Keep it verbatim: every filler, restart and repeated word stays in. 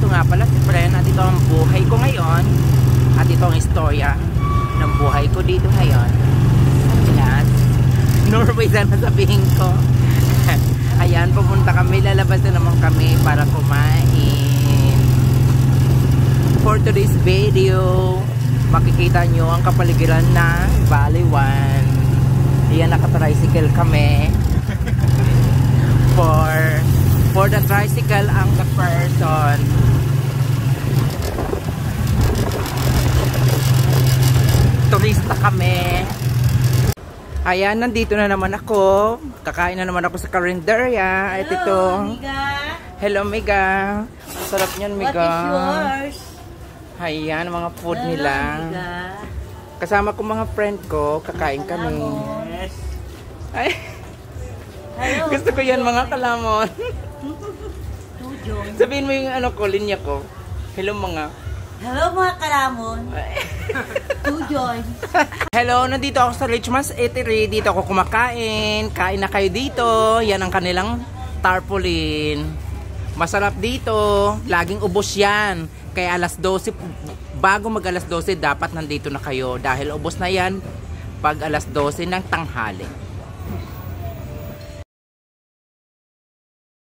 nga pala, siyempre, at ito ang buhay ko ngayon. At ito ang istorya ng buhay ko dito ngayon. Ayan. Norway sana sabihin ko. Ayan, pupunta kami. Lalabas na naman kami para kumain. For today's video, makikita nyo ang kapaligiran ng Baliwan. Ayan, naka-tricycle kami. For, for the tricycle ang the person. Turista kami. Ayan, nandito na naman ako. Kakain na naman ako sa karinderya. At ito. Miga. Hello, Miga. Ang sarap niyan, Miga. What is yours? Ayan, mga food Hello, nila. Miga. Kasama ko mga friend ko. Kakain kami. Kalamon. Ay, Hello, gusto ko yan, mga kalamon. Tujon. Sabihin mo yung ano ko, linya ko. Hello, mga. Hello mga kalamon. Tujon. Hello, nandito ako sa Richmond's Eatery. Dito ako kumakain. Kain na kayo dito. Yan ang kanilang tarpaulin. Masarap dito. Laging ubos yan. Kaya alas dose, bago mag alas dose, dapat nandito na kayo. Dahil ubos na yan pag alas dose ng tanghali.